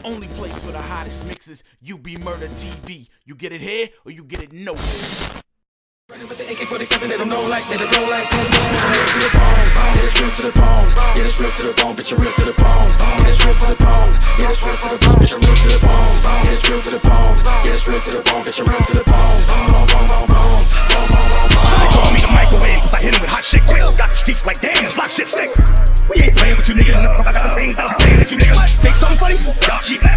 only place for the hottest mixes, UBMurdaTv. You get it here or you get it nowhere. Running with the AK-47, let them know like, let it blow like boom, boom. Real to the bone, yeah, it's real to the bone. Yeah, it's real to the bone, bitch, you're real to the bone. Yeah, it's real to the bone. Yeah, it's real to the bone, bitch, I'm real to the bone. Yeah, it's real to the bone. Yeah, it's real to the bone, bitch, I'm real to the bone. Boom, boom, boom, boom, boom, boom, boom, boom, boom. They call me the microwave, cause I hit him with hot shit quick. Got the streets like damn, it's like shit stick. We ain't playing with you niggas. I got the things that I'm playing at you niggas. Make something funny? Y'all keep that.